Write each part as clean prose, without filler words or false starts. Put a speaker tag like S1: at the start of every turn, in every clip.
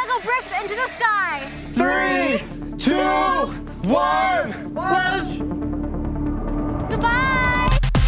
S1: Lego bricks into the sky.
S2: 3, 2, 1, launch!
S1: Goodbye.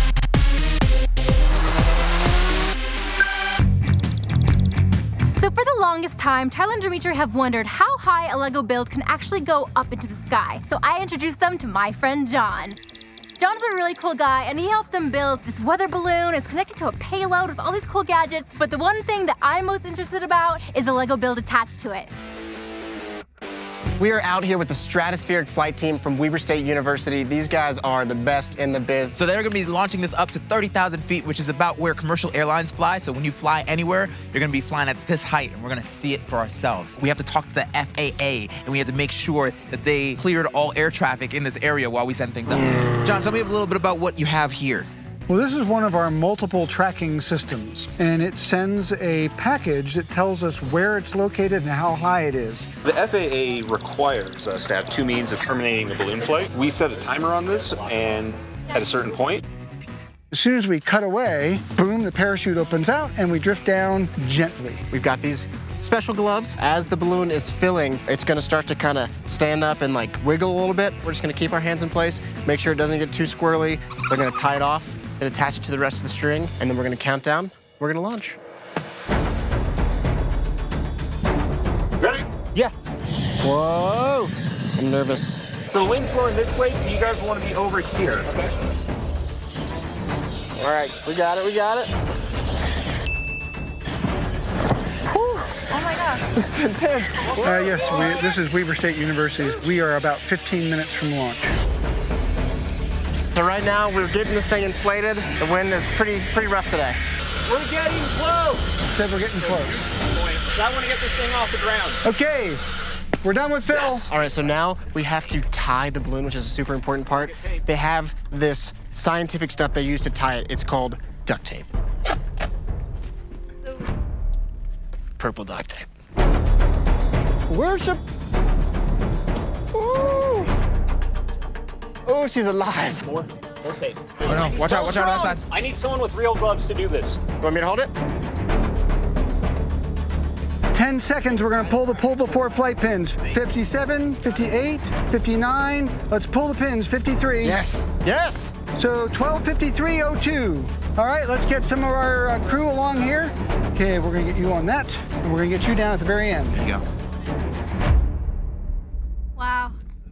S1: So for the longest time, Tyler and Dimitri have wondered how high a Lego build can actually go up into the sky. So I introduced them to my friend John. John's a really cool guy, and he helped them build this weather balloon. It's connected to a payload with all these cool gadgets, but the one thing that I'm most interested about is a Lego build attached to it.
S2: We are out here with the Stratospheric Flight Team from Weber State University. These guys are the best in the biz.
S3: So they're gonna be launching this up to 30,000 feet, which is about where commercial airlines fly. So when you fly anywhere, you're gonna be flying at this height, and we're gonna see it for ourselves. We have to talk to the FAA, and we have to make sure that they cleared all air traffic in this area while we send things up. John, tell me a little bit about what you have here.
S4: Well, this is one of our multiple tracking systems, and it sends a package that tells us where it's located and how high it is.
S5: The FAA requires us to have two means of terminating the balloon flight. We set a timer on this, and at a certain point,
S4: As soon as we cut away, boom, the parachute opens out and we drift down gently.
S2: We've got these special gloves. As the balloon is filling, it's gonna start to kind of stand up and like wiggle a little bit. We're just gonna keep our hands in place, make sure it doesn't get too squirrely. We're gonna tie it off and attach it to the rest of the string, and then we're gonna count down. We're gonna launch.
S5: ready?
S3: Yeah.
S2: Whoa, I'm nervous.
S5: So the wind's blowing this way, so you guys want to be over here. Okay.
S2: All right, we got it, we got it.
S1: Oh my gosh.
S2: This is intense.
S4: Yes, this is Weber State University. We are about 15 minutes from launch.
S2: So right now, we're getting this thing inflated. The wind is pretty rough today.
S5: We're getting close.
S4: Said we're getting close.
S5: I want to get this thing off the ground.
S4: Okay, we're done with Phil.
S2: Yes. All right, so now we have to tie the balloon, which is a super important part. They have this scientific stuff they use to tie it. It's called duct tape. Purple duct tape. Worship. Ooh. Oh, she's alive.
S5: More tape.
S3: Oh no, watch out outside.
S5: I need someone with real gloves to do this.
S2: You want me to hold it?
S4: 10 seconds, we're gonna pull the pull before flight pins. 57, 58, 59. Let's pull the pins, 53.
S2: Yes, yes.
S4: So 12:53:02. All right, let's get some of our crew along here. Okay, we're gonna get you on that, and we're gonna get you down at the very end.
S3: There you go.
S1: Wow.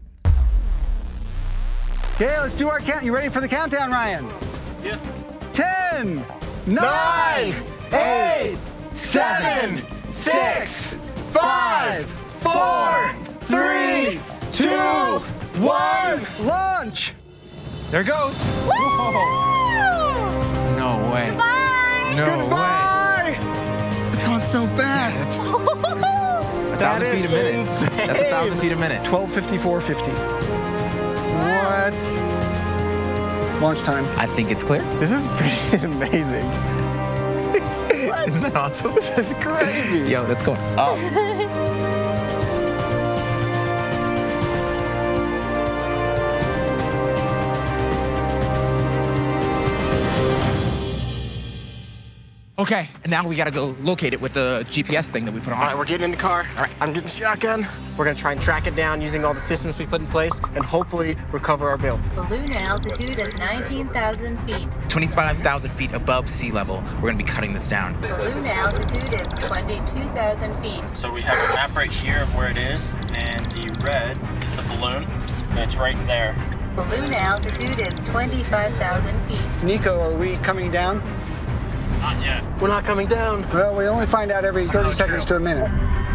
S4: Okay, let's do our count. You ready for the countdown, Ryan?
S5: Yeah.
S4: 10,
S2: 9, 8, 7, 6, 5, 4, 3, 2, 1.
S4: launch.
S3: There it goes.
S1: Woo!
S3: No way.
S1: Goodbye.
S3: No
S2: Goodbye. It's going so fast.
S3: way. 1,000 feet a minute.
S2: insane.
S3: That's 1,000 feet a minute.
S4: 12:54:50.
S2: What?
S4: Launch time.
S3: I think it's clear.
S2: This is pretty amazing.
S3: Isn't that awesome?
S2: This is crazy.
S3: Yo, that's going up. Okay, and now we gotta go locate it with the GPS thing that we put on.
S2: All right, we're getting in the car. All right, I'm getting shotgun. We're gonna try and track it down using all the systems we put in place and hopefully recover our build.
S6: Balloon altitude is 19,000 feet.
S3: 25,000 feet above sea level. We're gonna be cutting this down.
S6: Balloon altitude is 22,000 feet.
S5: So we have a map right here of where it is, and the red is the balloon, and it's right there.
S6: Balloon altitude is 25,000 feet.
S4: Nico, are we coming down?
S5: Not yet.
S2: We're not coming down.
S4: Well, we only find out every 30 seconds to a minute.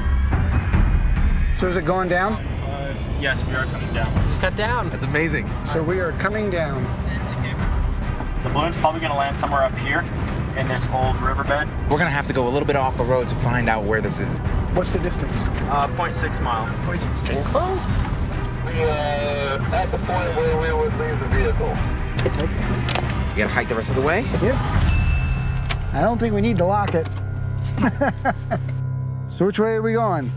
S4: So is it going down?
S5: Yes, we are coming down.
S2: Just cut down.
S3: That's amazing.
S4: So we are coming down.
S5: The balloon's probably going to land somewhere up here in this old riverbed.
S3: We're gonna have to go a little bit off the road to find out where this is.
S4: What's the distance?
S5: 0.6 miles.
S2: It's getting close.
S7: We are at the point where we would leave the vehicle.
S3: You gotta hike the rest of the way.
S4: Yeah. I don't think we need to lock it. So which way are we going?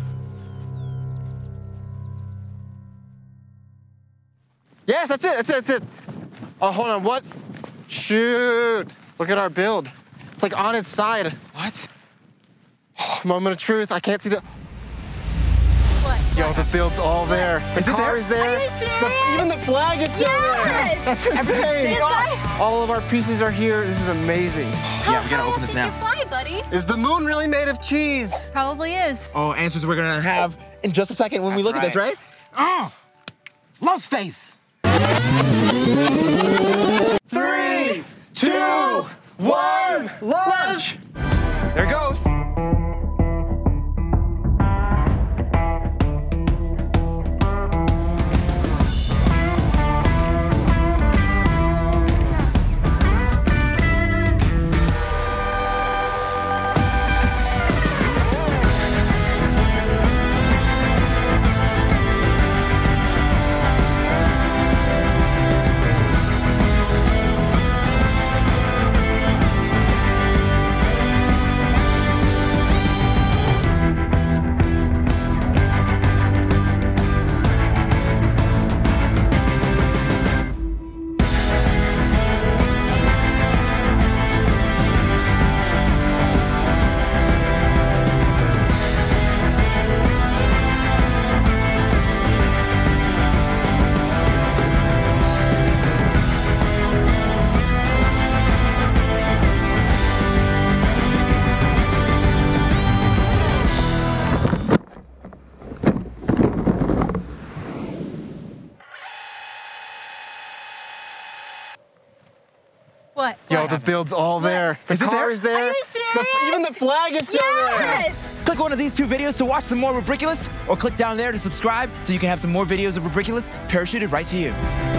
S2: Yes, that's it, that's it, that's it. Oh, hold on, what? Shoot. Look at our build. It's like on its side.
S3: What?
S2: Moment of truth, I can't see the... Yo, the field's all there. The
S3: Is it
S2: car
S3: there?
S2: is there.
S1: Are you serious?
S2: Even the flag is still
S1: Yes!
S2: there. That's insane.
S1: This guy?
S2: All of our pieces are here. This is amazing.
S3: Yeah, we gotta open this
S1: How
S3: now.
S1: high up can you fly, buddy?
S2: Is the moon really made of cheese?
S1: Probably is.
S3: Oh, answers we're gonna have in just a second when we look at this, right? Love space.
S2: 3, 2, 1, launch!
S3: There it goes.
S1: What?
S2: Yo, the field's all there. The
S3: Is it
S2: car
S3: there?
S2: is there.
S1: Are you serious?
S2: Even the flag is still there.
S1: Yes!
S3: Click one of these 2 videos to watch some more Rubriculous, or click down there to subscribe so you can have some more videos of Rubriculous parachuted right to you.